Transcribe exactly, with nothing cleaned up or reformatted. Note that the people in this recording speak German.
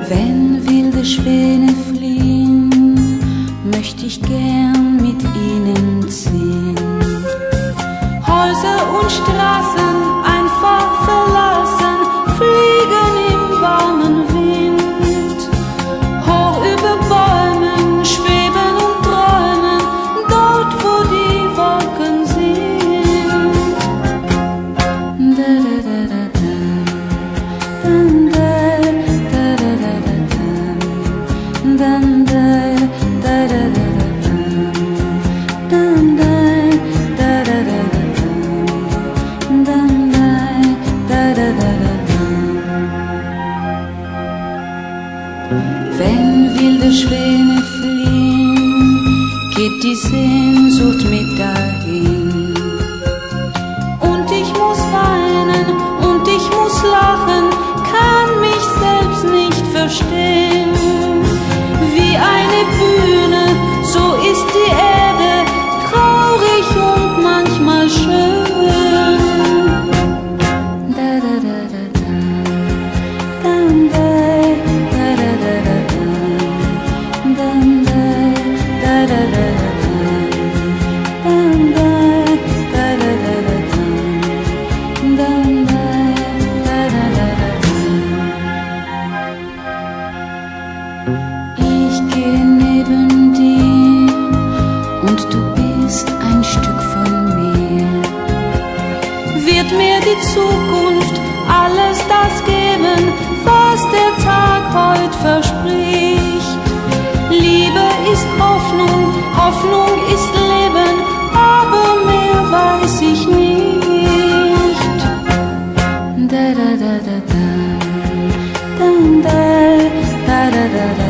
Wenn wilde Schwäne fliehen, möchte ich gern mit ihnen ziehen. Häuser und Straßen einfach verlassen, fliegen im warmen Wind. Hoch über Bäumen schweben und träumen, dort wo die Wolken sind. Da, da, da, da, da. Dun, da, da, da, da, da, dun. Dun, da, da, da, da, da, dun. Dun, da, da, da, da, da, dun. Dun, da, da, da, da, da, dun. Wenn wilde Schwäne fliehen, geht die Sehnsucht mit dahin. Und ich muss weinen und ich muss lachen, kann mich selbst nicht verstehen. Wie eine Bühne, so ist die Erde, traurig und manchmal schön. Da da da da da, dun, da da da da da, dun, da da da da da, dun, da da da da da, dun, da da da da da. Ich gehe neben dir und du bist ein Stück von mir. Wird mir die Zukunft alles das geben, was der Tag heut verspricht? Liebe ist Hoffnung, Hoffnung ist Leben, aber mehr weiß ich nicht. Da da da da da, dun, da da da da da.